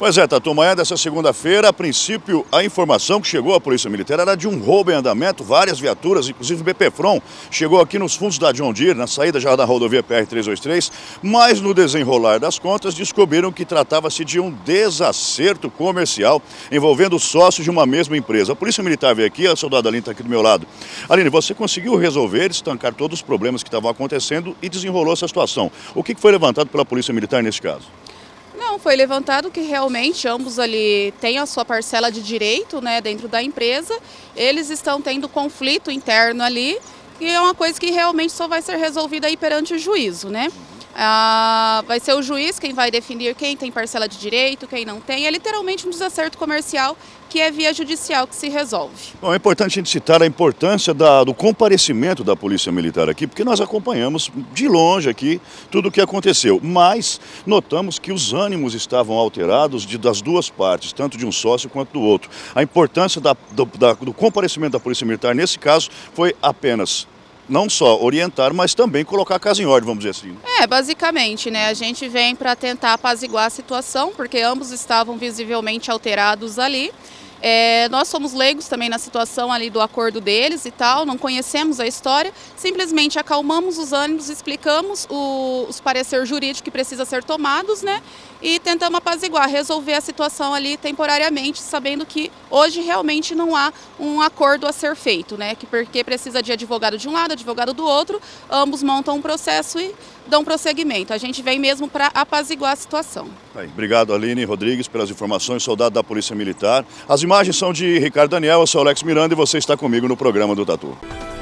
Pois é, Tatu, manhã dessa segunda-feira, a princípio, a informação que chegou à Polícia Militar era de um roubo em andamento, várias viaturas, inclusive o BPFROM, chegou aqui nos fundos da John Deere, na saída já da rodovia PR-323, mas no desenrolar das contas descobriram que tratava-se de um desacerto comercial envolvendo sócios de uma mesma empresa. A Polícia Militar veio aqui, a soldada Aline está aqui do meu lado. Aline, você conseguiu resolver, estancar todos os problemas que estavam acontecendo e desenrolou essa situação. O que foi levantado pela Polícia Militar nesse caso? Não, foi levantado que realmente ambos ali têm a sua parcela de direito, né, dentro da empresa. Eles estão tendo conflito interno ali, e é uma coisa que realmente só vai ser resolvida aí perante o juízo, né? Vai ser o juiz quem vai definir quem tem parcela de direito, quem não tem. É literalmente um desacerto comercial que é via judicial que se resolve. Bom, é importante a gente citar a importância do comparecimento da Polícia Militar aqui, porque nós acompanhamos de longe aqui tudo o que aconteceu, mas notamos que os ânimos estavam alterados das duas partes, tanto de um sócio quanto do outro. A importância do comparecimento da Polícia Militar nesse caso foi apenas não só orientar, mas também colocar a casa em ordem, vamos dizer assim. Basicamente, né, a gente vem para tentar apaziguar a situação, porque ambos estavam visivelmente alterados ali. Nós somos leigos também na situação ali do acordo deles e tal, não conhecemos a história, simplesmente acalmamos os ânimos, explicamos os pareceres jurídicos que precisam ser tomados, né, e tentamos apaziguar, resolver a situação ali temporariamente, sabendo que hoje realmente não há um acordo a ser feito, né, porque precisa de advogado de um lado, advogado do outro, ambos montam um processo e dão prosseguimento. A gente vem mesmo para apaziguar a situação. Obrigado, Aline Rodrigues, pelas informações, soldado da Polícia Militar. As imagens são de Ricardo Daniel, eu sou Alex Miranda e você está comigo no programa do Tatu.